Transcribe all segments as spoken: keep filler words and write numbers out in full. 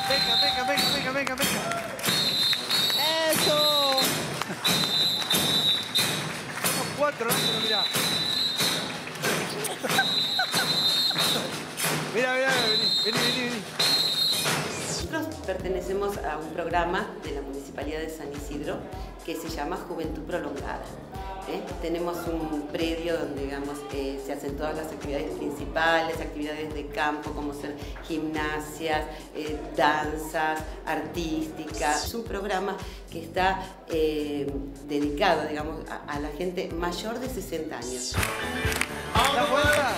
Venga, venga, venga, venga, venga, venga. ¡Eso! Somos cuatro, ¿no? Pero mirá. Mirá, mirá, vení, vení, vení, vení. Nosotros pertenecemos a un programa de la Municipalidad de San Isidro que se llama Juventud Prolongada. ¿eh? Tenemos un predio donde, digamos, eh, se hacen todas las actividades principales, actividades de campo como ser gimnasias, eh, danzas, artísticas. Es un programa que está eh, dedicado, digamos, a, a la gente mayor de sesenta años. ¿Da vuelta?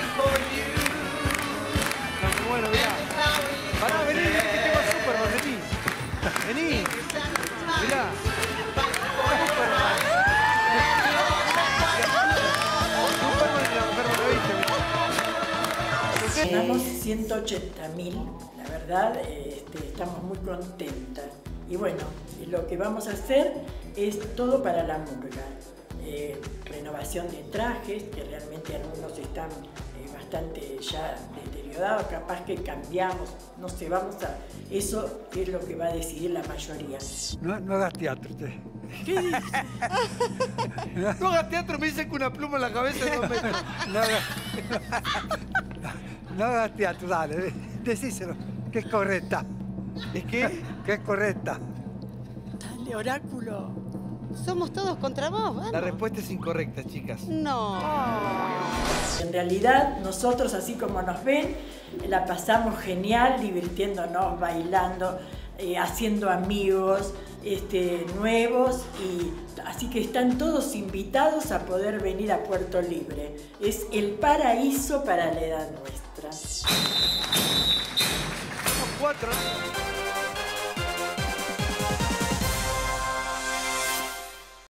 Bueno, mirá. Pará, vení, vení, que tengo a Superman, vení. Vení. Mirá. Superman. Superman y la mujer maravilla. Ganamos ciento ochenta mil, la verdad, este, estamos muy contentas. Y bueno, lo que vamos a hacer es todo para la murga. Eh, renovación de trajes, que realmente algunos están eh, bastante ya deteriorados, capaz que cambiamos, no sé, vamos a... Eso es lo que va a decidir la mayoría. No, no hagas teatro usted. ¿Qué dices? No hagas teatro, me dicen que una pluma en la cabeza no me... No hagas, no hagas teatro, dale, decíselo, que es correcta. ¿Es qué? Que es correcta. Dale, oráculo. Somos todos contra vos, vamos. La respuesta es incorrecta, chicas. No. En realidad, nosotros, así como nos ven, la pasamos genial, divirtiéndonos, bailando, eh, haciendo amigos este, nuevos, y así que están todos invitados a poder venir a Puerto Libre. Es el paraíso para la edad nuestra. Somos cuatro, ¿no?